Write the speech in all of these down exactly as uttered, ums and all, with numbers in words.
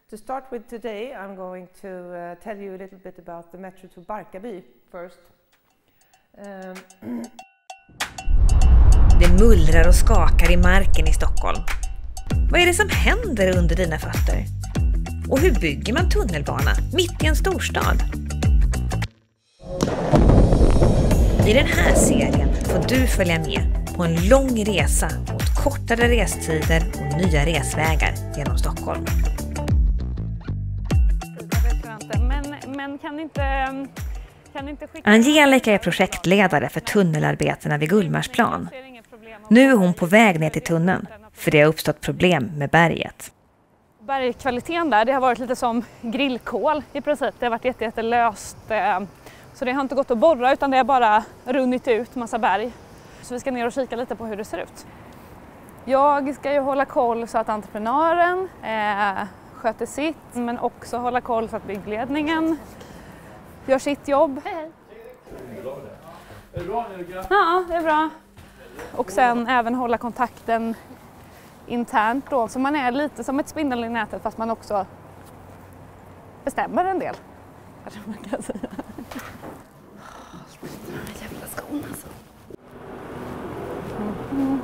To start with today, I'm going to uh, tell you a little bit about the metro to Barkarby first. Um. Det mullrar och skakar i marken i Stockholm. Vad är det som händer under dina fötter? Och hur bygger man tunnelbana mitt i en storstad? I den här serien får du följa med på en lång resa mot kortare restider och nya resvägar genom Stockholm. Men, men kan inte, kan inte skicka... Angelica är projektledare för tunnelarbetena vid Gullmarsplan. Nu är hon på väg ner till tunneln, för det har uppstått problem med berget. Bergkvaliteten där, det har varit lite som grillkol i princip. Det har varit jätte, jätte löst. Så det har inte gått att borra, utan det har bara runnit ut massa berg. Så vi ska ner och kika lite på hur det ser ut. Jag ska ju hålla koll så att entreprenören eh, sköter sitt, men också hålla koll så att byggledningen gör sitt jobb. Hej, hej. Är det bra, Angelica? Ja, det är bra. Och sen även hålla kontakten internt då, så man är lite som ett spindel i nätet, fast man också bestämmer en del. Kanske man kan säga. Jävla skon alltså. Mm.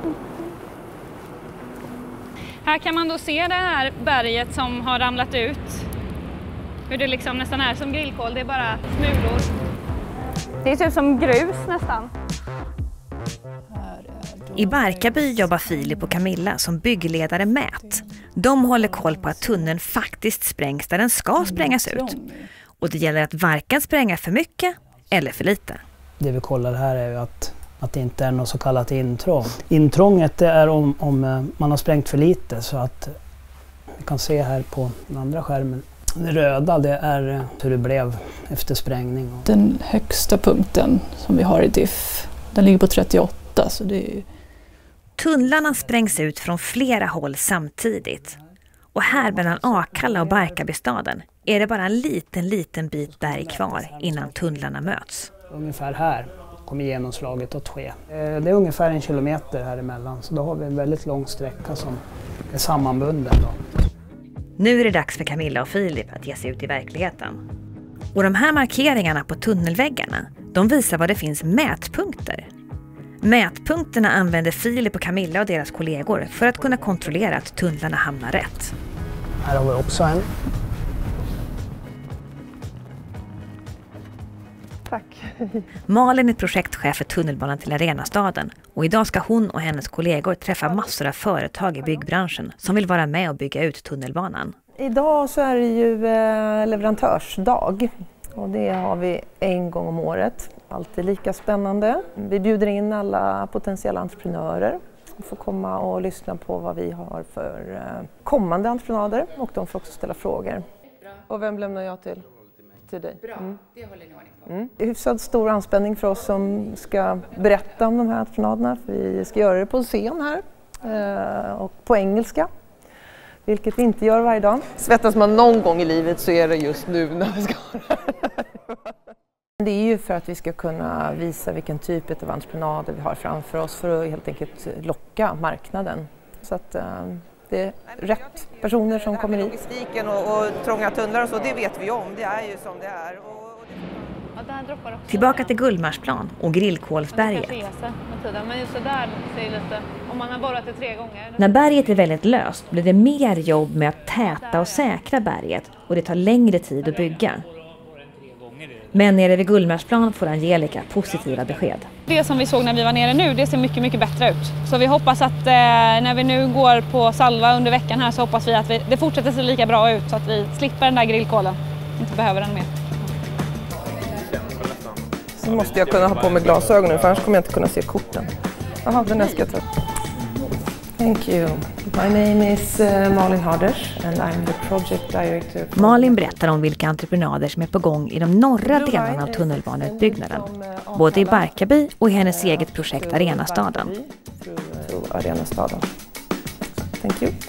Här kan man då se det här berget som har ramlat ut. Hur det liksom nästan är som grillkol, det är bara smulor. Det är typ som grus nästan. I Barkarby jobbar Filip och Camilla som byggledare Mät. De håller koll på att tunneln faktiskt sprängs där den ska sprängas ut. Och det gäller att varken spränga för mycket eller för lite. Det vi kollar här är ju att, att det inte är något så kallat intrång. Intrånget det är om, om man har sprängt för lite, så att vi kan se här på den andra skärmen. Det röda, det är hur det blev efter sprängning. Den högsta punkten som vi har i D I F, den ligger på trettioåtta. Så det är... Tunnlarna sprängs ut från flera håll samtidigt. Och här mellan Akalla och Barkarbystaden är det bara en liten, liten bit berg kvar innan tunnlarna möts. Ungefär här kommer genomslaget att ske. Det är ungefär en kilometer här emellan, så då har vi en väldigt lång sträcka som är sammanbunden då. Nu är det dags för Camilla och Filip att ge sig ut i verkligheten. Och de här markeringarna på tunnelväggarna, de visar var det finns mätpunkter. Mätpunkterna använder Filip och Camilla och deras kollegor för att kunna kontrollera att tunnlarna hamnar rätt. Här har vi också en. Tack. Malin är projektchef för tunnelbanan till Arenastaden och idag ska hon och hennes kollegor träffa massor av företag i byggbranschen som vill vara med och bygga ut tunnelbanan. Idag så är det ju leverantörsdag och det har vi en gång om året. Alltid lika spännande. Vi bjuder in alla potentiella entreprenörer och får komma och lyssna på vad vi har för kommande entreprenader, och de får också ställa frågor. Och vem lämnar jag till? Till dig. Bra, mm. det håller ni ordning på. Mm. Det är hyfsat stor anspänning för oss som ska berätta om de här entreprenaderna. Vi ska göra det på scen här eh, och på engelska, vilket vi inte gör varje dag. Svettas man någon gång i livet så är det just nu när vi ska göra det. Det är ju för att vi ska kunna visa vilken typ av entreprenader vi har framför oss för att helt enkelt locka marknaden. Så att eh, det är rätt personer som kommer hit. Logistiken och, och trånga tunnlar och så, det vet vi om. Det är ju som det är. Och, och det... Tillbaka till Gullmarsplan och Grillkolsberget. Men just så där ser lite, om man har borrat det tre gånger. När berget är väldigt löst blir det mer jobb med att täta och säkra berget, och det tar längre tid att bygga. Men nere vid Gullmarsplan får Angelica positiva besked. Det som vi såg när vi var nere nu, det ser mycket, mycket bättre ut. Så vi hoppas att eh, när vi nu går på salva under veckan här, så hoppas vi att vi, det fortsätter se lika bra ut så att vi slipper den där grillkolen. Inte behöver den mer. Så måste jag kunna ha på mig glasögonen, för annars kommer jag inte kunna se korten. Jaha, den här ska jag ta. Thank you. My name is uh, Malin Harders and I'm the project director. Malin berättar om vilka entreprenader som är på gång i de norra delarna av tunnelbaneutbyggnaden. Både i Barkarby och i hennes eget projekt Arenastaden. Arenastaden. Thank you.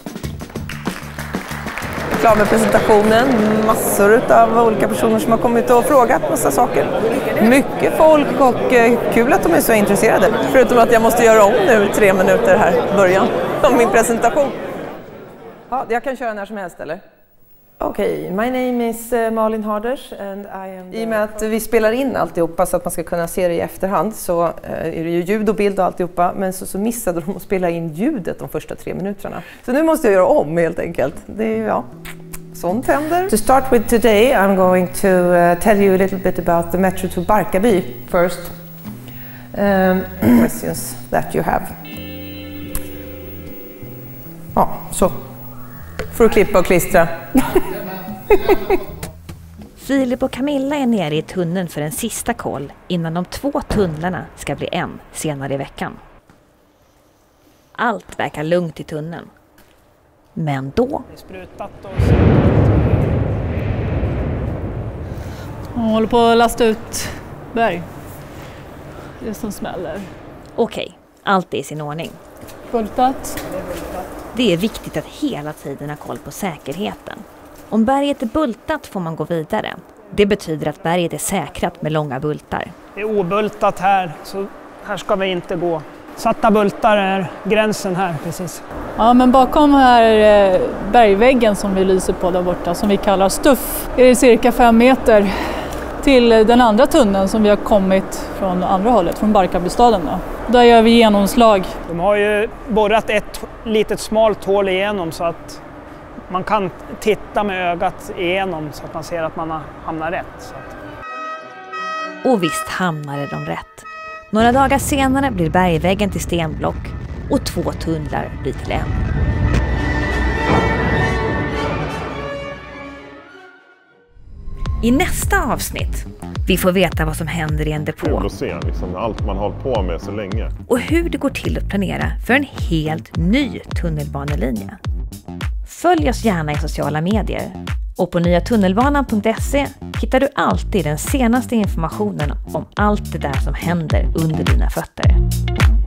Klar med presentationen. Massor av olika personer som har kommit och frågat massa saker. Mycket folk, och kul att de är så intresserade. Förutom att jag måste göra om nu tre minuter här i början om min presentation. Ja, jag kan köra när som helst, eller? Okej, my name is uh, Malin Harders and I am... I och med att vi spelar in alltihopa så att man ska kunna se det i efterhand så uh, är det ju ljud och bild och alltihopa, men så, så missade de att spela in ljudet de första tre minuterna. Så nu måste jag göra om helt enkelt. Det är ja, sånt händer. To start with today I'm going to uh, tell you a little bit about the metro to Barkarby first. Um, questions that you have. Ja, så. Får du klippa och klistra. Filip och Camilla är nere i tunneln för en sista koll innan de två tunnlarna ska bli en senare i veckan. Allt verkar lugnt i tunneln. Men då... Jag håller på att lasta ut berg. Det som smäller. Okej, allt är i sin ordning. Bultat. Det är viktigt att hela tiden ha koll på säkerheten. Om berget är bultat får man gå vidare. Det betyder att berget är säkrat med långa bultar. Det är obultat här, så här ska vi inte gå. Satta bultar är gränsen här, precis. Ja, men bakom här bergväggen som vi lyser på där borta, som vi kallar stuff, är det cirka fem meter till den andra tunneln som vi har kommit från andra hållet, från Barkarbystaden då. Där gör vi genomslag. De har ju borrat ett litet smalt hål igenom så att man kan titta med ögat igenom så att man ser att man har hamnat rätt. Så att... Och visst hamnade de rätt. Några dagar senare blir bergväggen till stenblock och två tunnlar blir till en. I nästa avsnitt vi får veta vad som händer i en depå. Kul att se liksom, allt man har hållit på med så länge. Och hur det går till att planera för en helt ny tunnelbanelinje. Följ oss gärna i sociala medier. Och på nya tunnelbanan punkt se hittar du alltid den senaste informationen om allt det där som händer under dina fötter.